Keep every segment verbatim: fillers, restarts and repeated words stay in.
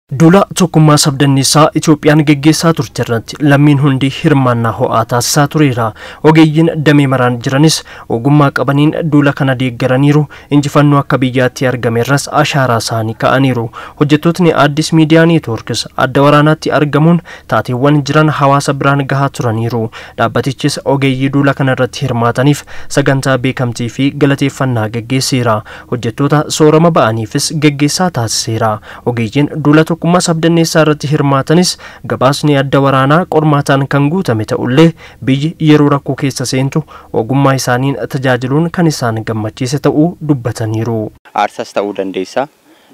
Duula tokkummaa sabdanneessaa Itoophiyaan geggeessaa turte irratti lammiin hundi hirmaannaa ho'aa taasisaa tureera. Ogeeyyiin damee maraan jiranis ogummaa qabaniin duula kana deeggaraniiru. Injifannoo akka biyyaatti argame irras ashaaraa isaanii ka'aniiru. Hojjettootni Addis Miidiyaa Neetwoorkis adda waraanaatti argamuun taateewwan jiran hawaasa biraan gahaa turaniiru. Dhaabbatichis ogeeyyii duula kana irratti hirmaataniif sagantaa beekamtii fi galateeffannaa geggeesseera. Hojjettoota soorama ba'aniifis geggeessaa taasiseera. Ogeeyyiin duula Akkuma sabdanneessaa irratti hirmaatanis gabaasni adda waraanaa qormaataan kan guutame ta'ullee biyyi yeroo rakkoo keessa seentu ogummaa isaaniin tajaajiluun kan isaan gammachiise ta'uu dubbataniiru. Aarsas ta'uu dandeessa.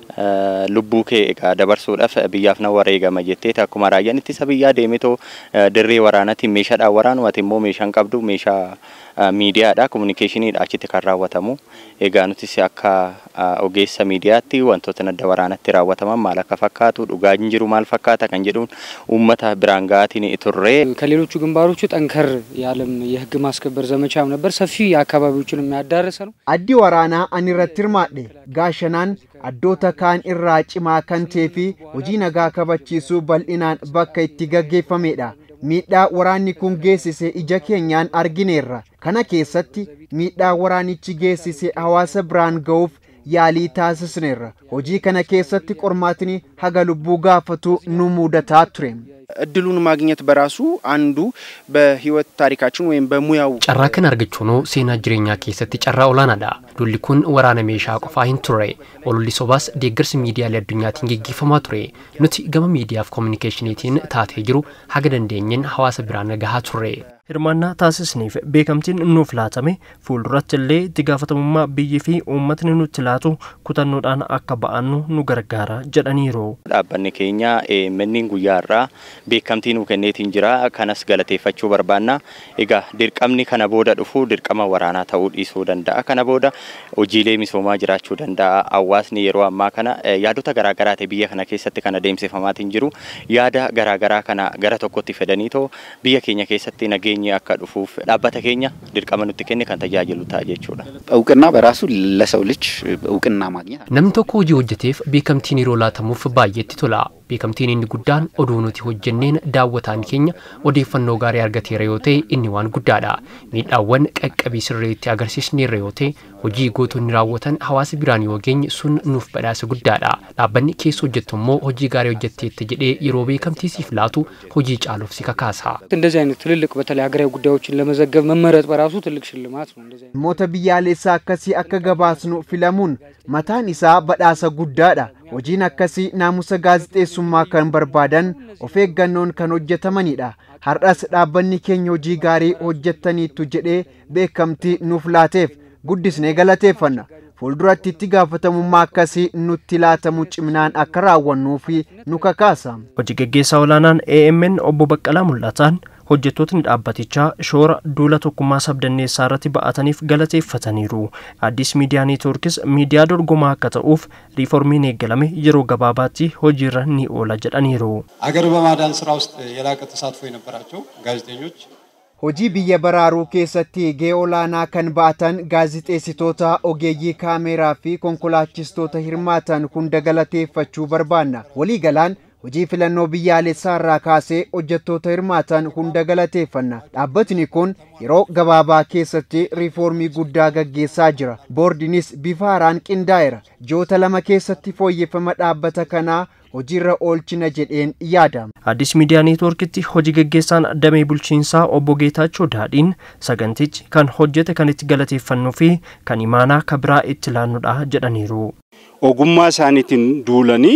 Lubbuu kee egaa dabarsuudhaaf biyyaaf na wareegama jettee akkuma raayyaan ittisa biyyaa deemetoo dirree waraanaatti meeshaadhaan waraanu ati immoo meeshaan qabdu meeshaa miidiyaadha kominikeeshiniidha achitti kan raawwatamu. Egaa nutis akka ogeessa miidiyaatti wantoota adda waraanaatti raawwataman maal akka fakkaatu dhugaa jiru maal fakkaata kan jedhuun uummata biraan gaatiin turre ከሌሎቹ ግንባሮቹ ጠንከር ያለም የህግ ማስከበር ዘመቻም ነበር ሰፊ አካባቢዎችን የሚያዳርስ ነው። አዲ ወራና አንረትርማዴ ጋሸናን አዶታ ካን irraa cimaa kan teefi hojii nagaa kabachiisuu bal'inaan bakka itti gaggeeffameedha. Miidhaa waraanni kun geessise ija keenyaan argineerra. Kana keessatti miidhaa waraanichi geessise hawaasa biraan ga'uuf yaalii taasisneerra. Hojii kana keessatti qormaatni haga lubbuu gaafatu nu mudataa ture. እድሉን ማግኘት በራሱ አንዱ በህይወት ታሪካችን ወይም በሙያው ጨራ ከን አርገቹ ነው ሴና ጅሬኛ ከሰት ጨራ ኦላናዳ ዱልኩን ወራነ ሜሻ ቆፋይን ቱሬ ኦሉሊ ሶባስ ዴገርስ ሚዲያ ለዱኛቲን ጊጊፈማ ቱሬ ኑቲ ገመ ሚዲያ ኦፍ ኮሙኒኬሽኒቲን ታቴጅሩ ሀገደንደኝን ሐዋሰ ብራነ ጋሃ ቱሬ Hirmaannaa taasisneef beekamtiin nuuf laatame fuuldurattillee itti gaafatamummaa biyyi fi uummatni nutti laatu kutannoodhaan akka ba'annu nu gargaara jedhaniiru. Dhaabbanni keenya manniin guyyaarraa beekamtii nu kenneetiin jira kanas galateeffachuu barbaanna. Egaa dirqamni kana booda dhufu dirqama waraanaa ta'uu dhiisuu danda'a. Kana booda hojiilee misoomaa jiraachuu danda'a. Hawaasni yeroo ammaa kana yaadota garaagaraa ta'e biyya kana keessatti kana deemsifamaatiin jiru. Yaada garaagaraa kana gara tokkotti fedaniitoo biyya keenya keessatti nagee akka dhufuuf dhaabbata keenya dirqama nutti kenne kan tajaajilu ta'a jechuudha. እውቅና በራሱ ለሰው ልጅ እውቅና ማግኘት namni tokko hojii hojjeteef beekamtiin yeroo laatamuuf baay'eetti tola. Beekamtiin inni guddaan oduu nuti hojjenneen daawwataan keenya odeeffannoo gaarii argateera yoo ta'e inni waan guddaadha. Miidhaawwan qaqqabii sirriitti agarsiisneerra yoo ta'e hojii gootonni raawwatan hawaasa biraan yoo geenye sun nuuf badhaasa guddaadha. Dhaabbanni keessa hojjettu immoo hojii gaarii hojjetteetti jedhee yeroo beekamtii siif laatu hojii caaluuf si kakaasa. እንደዚህ አይነት ትልልቅ በተለይ ሀገራዊ ጉዳዮችን ለመዘገብ መመረጥ በራሱ ትልቅ ሽልማት ነው። እንደዚህ moota biyyaalessaa akkasii akka gabaasnu filamuun mataan isaa badhaasa guddaadha. Hojiin akkasii naamusa gaazexeessummaa kan barbaadan of eeggannoon kan hojjetamanidha. Har'as dhaabbanni keenya hojii gaarii hojjettaniitu jedhee beekamtii nuuf laateef guddisnee galateeffanna. Fuulduratti itti gaafatamummaa akkasii nutti laatamu ciminaan akka raawwannuuf nu kakaasa. Hojii gaggeessaa olaanaan A M N obbo Baqqalaa Mul'ataan hojjettootni dhaabbatichaa shoora duula tokkummaa sabdanneessaa irratti ba'ataniif galateeffataniiru. Addis Miidiyaa Neetwoorkis miidiyaa dorgomaa akka ta'uuf riiformiin eegalame yeroo gabaabaatti hojiirra ni oola jedhaniiru. አገር በማዳን ስራ ውስጥ የላቀ ተሳትፎ የነበራቸው ጋዜጠኞች hojii biyya baraaruu keessatti gahee olaanaa kan ba'atan gaazexeessitoota ogeeyyii kaameeraa fi konkolaachistoota hirmaatan hunda galateeffachuu barbaanna. Waliigalaan hojii filannoo biyyaalessaa irraa kaasee hojjettoota hirmaatan hunda galateeffanna. Dhaabbatni kun yeroo gabaabaa keessatti riiformii guddaa gaggeessaa jira. Boordinis bifa haaraan qindaa'eera. Ji'oota lama keessatti fooyyeffama dhaabbata kanaa hojiirra oolchina jedheen yaadama. Addis Miidiyaa Neetwoorkitti hojii gaggeessaan damee bulchiinsaa obbo Geetaachoo Daadhiin sagantichi kan hojjete kan itti galateeffannuu fi kan imaanaa kabiraa itti laannudha jedhaniiru. Ogummaa isaaniitiin duulanii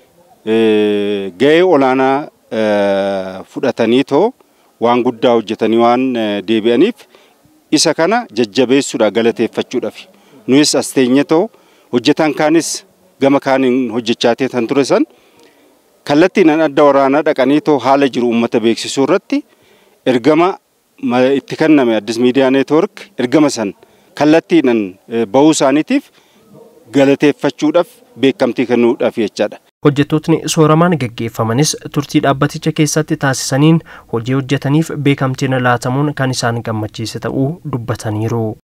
gahee olaanaa fudhatanii too waan guddaa hojjetanii waan deebi'aniif isa kana jajjabeessuudha galateeffachuudhaaf. Nuyis asteenye too hojjetan kaanis gama kaaniin hojjechaatee tan ture san kallattiin adda waraanaa dhaqanii too haala jiru uummata beeksisuu irratti ergama itti kenname Addis Miidiyaa Neetwoork ergama san kallattiin bahuu isaaniitiif galateeffachuudhaaf beekamtii kennuudhaaf jechaadha. Hojjettootni sooramaan gaggeeffamanis turtii dhaabbaticha keessatti taasisaniin hojii hojjetaniif beekamtiin laatamuun kan isaan gammachiise ta'uu dubbataniiru.